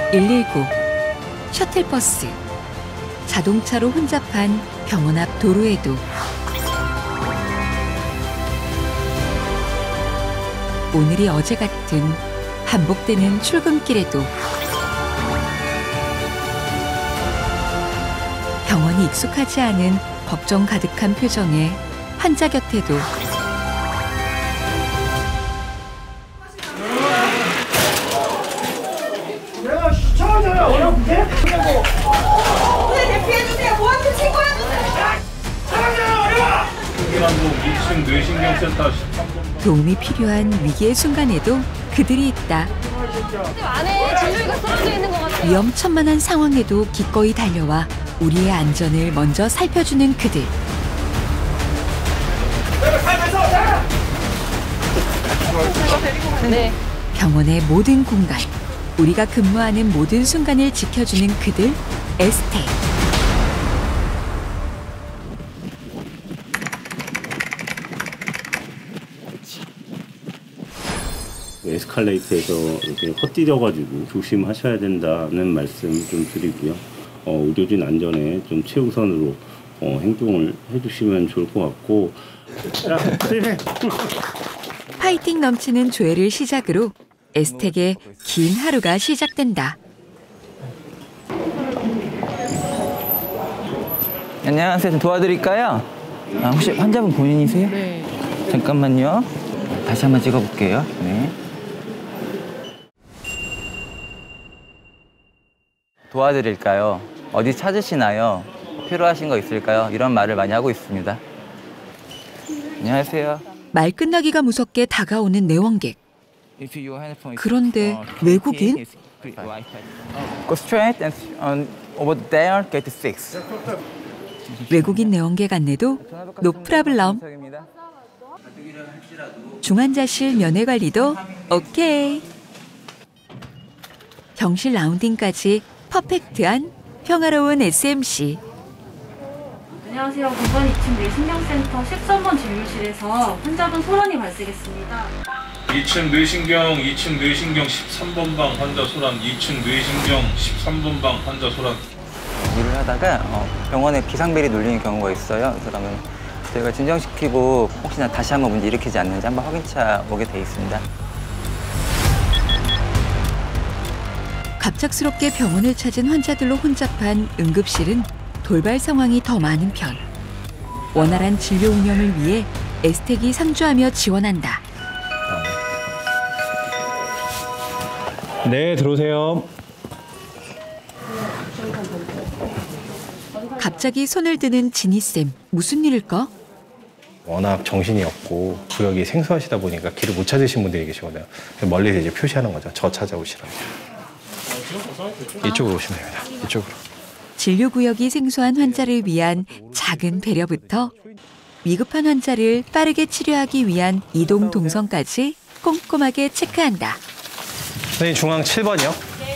119, 셔틀버스, 자동차로 혼잡한 병원 앞 도로에도 오늘이 어제 같은 반복되는 출근길에도 병원이 익숙하지 않은 걱정 가득한 표정에 환자 곁에도 내가 시청자야 어렵게? 오늘 대피해주세요. 보안팀 신고해주세요. 시청자야 어려워! 경기남동 2층 뇌신경센터 13번 도움이 필요한 위기의 순간에도 그들이 있다. 안에 진료기가 쓰러져 있는 것 같아요. 위험천만한 상황에도 기꺼이 달려와 우리의 안전을 먼저 살펴주는 그들. 네. 병원의 모든 공간, 우리가 근무하는 모든 순간을 지켜주는 그들, 에스테. 에스컬레이터에서 이렇게 헛디뎌가지고 조심하셔야 된다는 말씀 좀 드리고요. 의료진 안전에 좀 최우선으로 행동을 해주시면 좋을 것 같고. 파이팅 넘치는 조회를 시작으로 에스텍의 긴 하루가 시작된다. 안녕하세요. 좀 도와드릴까요? 혹시 환자분 본인이세요? 네. 잠깐만요. 다시 한번 찍어볼게요. 네. 도와드릴까요? 어디 찾으시나요? 필요하신 거 있을까요? 이런 말을 많이 하고 있습니다. 안녕하세요. 말 끝나기가 무섭게 다가오는 내원객. 그런데 외국인? Go straight and over there get fixed. 외국인 내원객 안내도 노프라블럼. 중환자실 면회 관리도 오케이. 병실 라운딩까지 퍼펙트한 평화로운 SMC. 안녕하세요. 공관 2층 뇌신경센터 13번 진료실에서 환자분 소란이 발생했습니다. 2층 뇌신경 13번 방 환자 소란 2층 뇌신경 13번 방 환자 소란. 일을 하다가 병원에 비상벨이 눌리는 경우가 있어요. 그러면 저희가 진정시키고 혹시나 다시 한번 문제 일으키지 않는지 한번 확인차 오게 돼 있습니다. 갑작스럽게 병원을 찾은 환자들로 혼잡한 응급실은 돌발 상황이 더 많은 편. 원활한 진료 운영을 위해 에스텍이 상주하며 지원한다. 네, 들어오세요. 갑자기 손을 드는 지니쌤, 무슨 일일까? 워낙 정신이 없고 구역이 생소하시다 보니까 길을 못 찾으신 분들이 계시거든요. 멀리서 이제 표시하는 거죠. 저 찾아오시라고. 이쪽으로 오시면 됩니다. 이쪽으로. 진료구역이 생소한 환자를 위한 작은 배려부터 위급한 환자를 빠르게 치료하기 위한 이동 동선까지 꼼꼼하게 체크한다. 선생님 중앙 7번이요.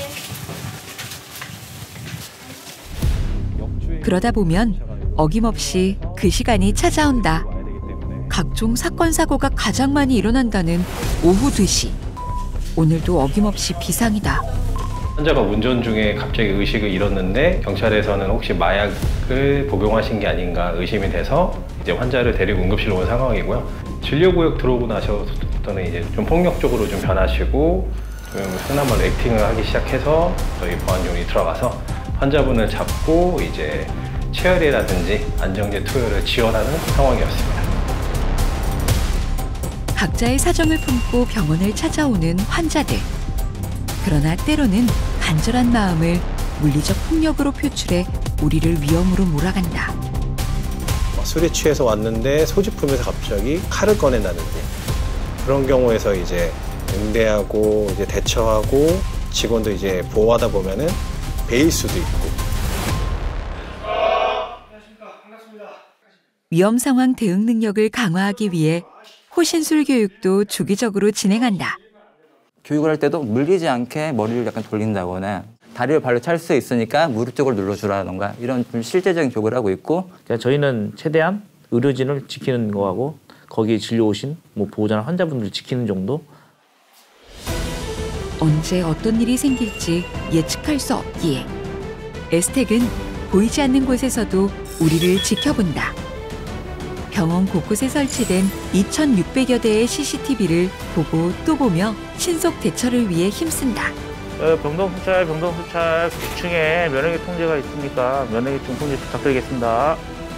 그러다 보면 어김없이 그 시간이 찾아온다. 각종 사건 사고가 가장 많이 일어난다는 오후 2시. 오늘도 어김없이 비상이다. 환자가 운전 중에 갑자기 의식을 잃었는데 경찰에서는 혹시 마약을 복용하신 게 아닌가 의심이 돼서 이제 환자를 데리고 응급실로 온 상황이고요. 진료구역 들어오고 나서부터는 이제 좀 폭력적으로 좀 변하시고 좀 흔한 말로 액팅을 하기 시작해서 저희 보안용이 들어가서 환자분을 잡고 이제 체열이라든지 안정제 투여를 지원하는 상황이었습니다. 각자의 사정을 품고 병원을 찾아오는 환자들. 그러나 때로는 간절한 마음을 물리적 폭력으로 표출해 우리를 위험으로 몰아간다. 술에 취해서 왔는데 소지품에서 갑자기 칼을 꺼낸다든지 그런 경우에서 이제 응대하고 이제 대처하고 직원도 이제 보호하다 보면은 베일 수도 있고. 위험 상황 대응 능력을 강화하기 위해 호신술 교육도 주기적으로 진행한다. 교육을 할 때도 물리지 않게 머리를 약간 돌린다거나 다리를 발로 찰 수 있으니까 무릎 쪽을 눌러주라던가 이런 좀 실제적인 교육을 하고 있고. 저희는 최대한 의료진을 지키는 거하고 거기 진료 오신 보호자나 환자분들 지키는 정도. 언제 어떤 일이 생길지 예측할 수 없기에 에스텍은 보이지 않는 곳에서도 우리를 지켜본다. 병원 곳곳에 설치된 2,600여 대의 CCTV를 보고 또 보며 신속 대처를 위해 힘쓴다. 병동수찰 9층에 면회기 통제가 있으니까 면회기 좀 통제 부탁드리겠습니다.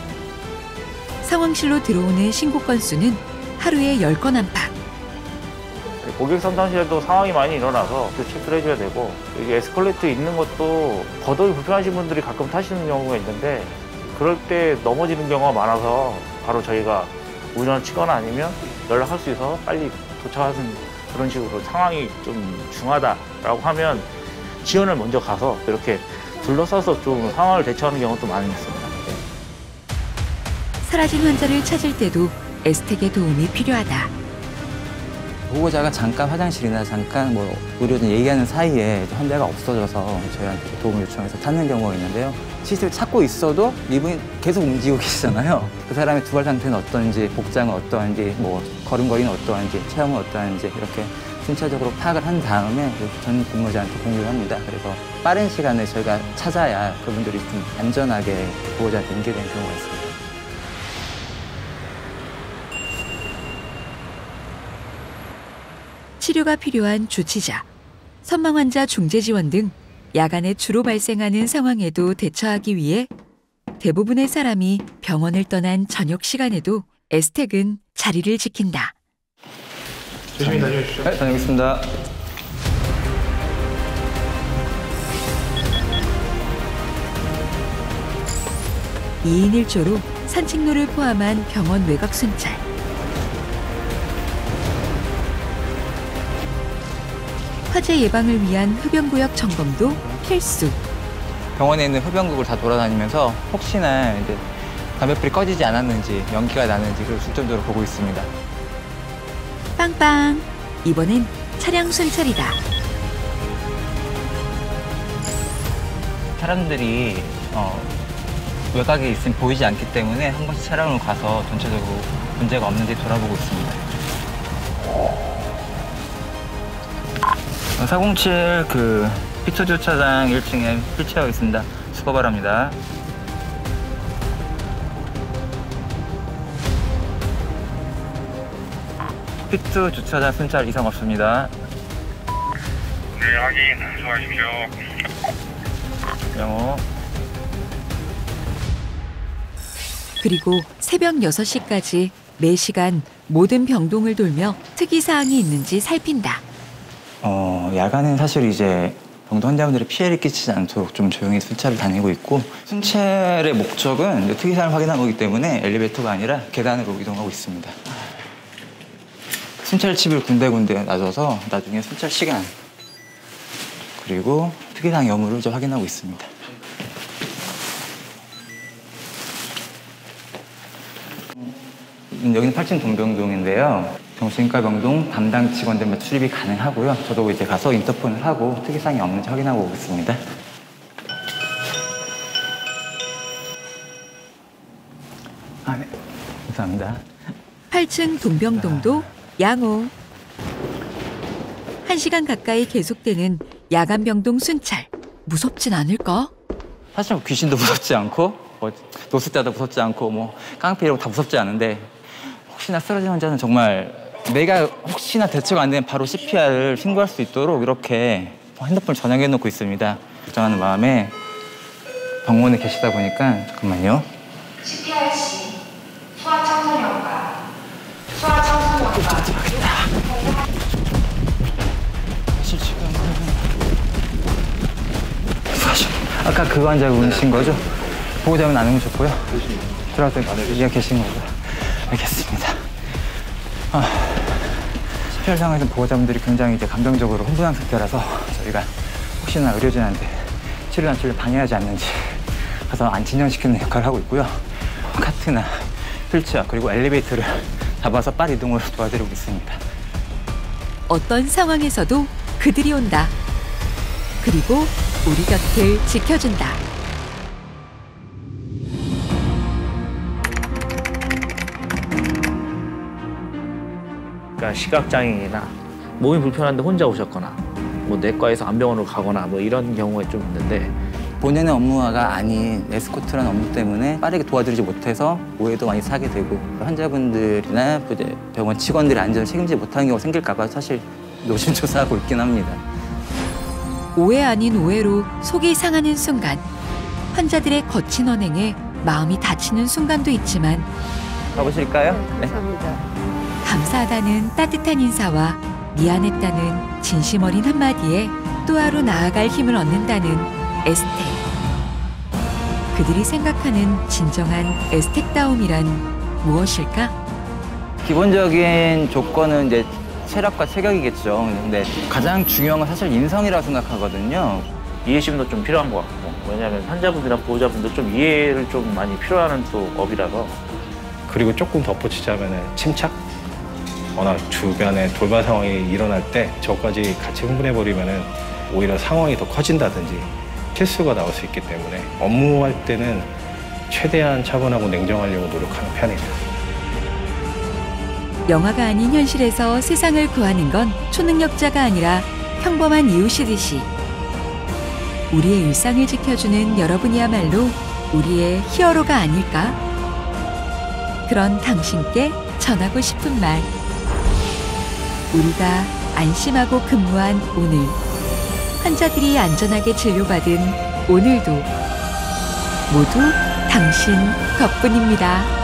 상황실로 들어오는 신고 건수는 하루에 10건 안팎. 고객 상담실에도 상황이 많이 일어나서 또 체크를 해줘야 되고, 이게 에스컬레이터 있는 것도 거동이 불편하신 분들이 가끔 타시는 경우가 있는데, 그럴 때 넘어지는 경우가 많아서 바로 저희가 우전을 치거나 아니면 연락할 수 있어서 빨리 도착하는 그런 식으로 상황이 좀 중하다라고 하면 지원을 먼저 가서 이렇게 둘러싸서 좀 상황을 대처하는 경우도 많이 있습니다. 사라진 환자를 찾을 때도 에스텍의 도움이 필요하다. 보호자가 잠깐 화장실이나 잠깐 뭐 의료진 얘기하는 사이에 환자가 없어져서 저희한테 도움을 요청해서 찾는 경우가 있는데요. CCTV 찾고 있어도 이분이 계속 움직이고 계시잖아요. 그 사람의 두발 상태는 어떤지, 복장은 어떠한지, 뭐 걸음걸이는 어떠한지, 체형은 어떠한지 이렇게 순차적으로 파악을 한 다음에 전 근무자한테 공유를 합니다. 그래서 빠른 시간에 저희가 찾아야 그분들이 좀 안전하게 보호자한테 인계되는 경우가 있습니다. 치료가 필요한 주치자, 선망 환자 중재 지원 등 야간에 주로 발생하는 상황에도 대처하기 위해 대부분의 사람이 병원을 떠난 저녁 시간에도 에스텍은 자리를 지킨다. 조심히 다녀오십시오. 네, 다녀오겠습니다. (2인 1조로) 산책로를 포함한 병원 외곽 순찰. 화재 예방을 위한 흡연구역 점검도 필수. 병원에 있는 흡연국을 다 돌아다니면서 혹시나 이제 담배불이 꺼지지 않았는지, 연기가 나는지 그걸 중점적으로 보고 있습니다. 빵빵. 이번엔 차량 순찰이다. 사람들이 외곽에 있으면 보이지 않기 때문에 한 번씩 차량으로 가서 전체적으로 문제가 없는지 돌아보고 있습니다. 407 피트 주차장 1층에 필치하고 있습니다. 수고 바랍니다. 피트 주차장 순찰 이상 없습니다. 네, 확인. 수고하십시오. 영호. 그리고 새벽 6시까지 매시간 모든 병동을 돌며 특이사항이 있는지 살핀다. 야간은 사실 이제 병동 환자분들이 피해를 끼치지 않도록 좀 조용히 순찰을 다니고 있고, 순찰의 목적은 특이사항을 확인하는 거기 때문에 엘리베이터가 아니라 계단으로 이동하고 있습니다. 순찰 칩을 군데군데 놔줘서 나중에 순찰 시간 그리고 특이사항 여부를 좀 확인하고 있습니다. 여기는 8층 동병동인데요. 정신과 병동 담당 직원들만 출입이 가능하고요. 저도 이제 가서 인터폰을 하고 특이사항이 없는지 확인하고 오겠습니다. 네. 감사합니다. 8층 동병동도 양호. 1시간 가까이 계속되는 야간 병동 순찰. 무섭진 않을까? 사실 귀신도 무섭지 않고 노숙자도 무섭지 않고 깡패 이런 거 다 무섭지 않은데, 혹시나 쓰러진 환자는 정말 내가 혹시나 대처가 안 되면 바로 CPR을 신고할 수 있도록 이렇게 핸드폰을 전용해 놓고 있습니다. 걱정하는 마음에 병원에 계시다 보니까. 잠깐만요. CPR 시 소아청소년과 소아청소년과 아까 그 환자분이신 거죠? 보호자분 안 오면 좋고요. 들어와서 여기가 계신 거고요. 알겠습니다. CPR 상황에서 보호자분들이 굉장히 이제 감정적으로 흥분한 상태라서 저희가 혹시나 의료진한테 치료나 치료를 방해하지 않는지 가서 안진정시키는 역할을 하고 있고요. 카트나 휠체어 그리고 엘리베이터를 잡아서 빠른 이동을 도와드리고 있습니다. 어떤 상황에서도 그들이 온다. 그리고 우리 곁을 지켜준다. 그러니까 시각장애인이나 몸이 불편한데 혼자 오셨거나 뭐 내과에서 안병원으로 가거나 뭐 이런 경우가 좀 있는데 본연의 업무가 아닌 에스코트라는 업무 때문에 빠르게 도와드리지 못해서 오해도 많이 사게 되고 환자분들이나 이제 병원 직원들의 안전을 책임지지 못하는 경우가 생길까 봐 사실 노심초사하고 있긴 합니다. 오해 아닌 오해로 속이 상하는 순간, 환자들의 거친 언행에 마음이 다치는 순간도 있지만 가보실까요? 네. 감사하다는 따뜻한 인사와 미안했다는 진심 어린 한마디에 또 하루 나아갈 힘을 얻는다는 에스텍. 그들이 생각하는 진정한 에스텍다움이란 무엇일까? 기본적인 조건은 이제 체력과 체격이겠죠. 근데 가장 중요한 건 사실 인성이라고 생각하거든요. 이해심도 좀 필요한 것 같고 왜냐하면 환자분들이나 보호자분들 좀 이해를 좀 많이 필요하는 또 업이라서 그리고 조금 덧붙이자면 침착? 워낙 주변에 돌발 상황이 일어날 때 저까지 같이 흥분해버리면 오히려 상황이 더 커진다든지 실수가 나올 수 있기 때문에 업무할 때는 최대한 차분하고 냉정하려고 노력하는 편입니다. 영화가 아닌 현실에서 세상을 구하는 건 초능력자가 아니라 평범한 이웃이듯이 우리의 일상을 지켜주는 여러분이야말로 우리의 히어로가 아닐까? 그런 당신께 전하고 싶은 말. 우리가 안심하고 근무한 오늘, 환자들이 안전하게 진료받은 오늘도 모두 당신 덕분입니다.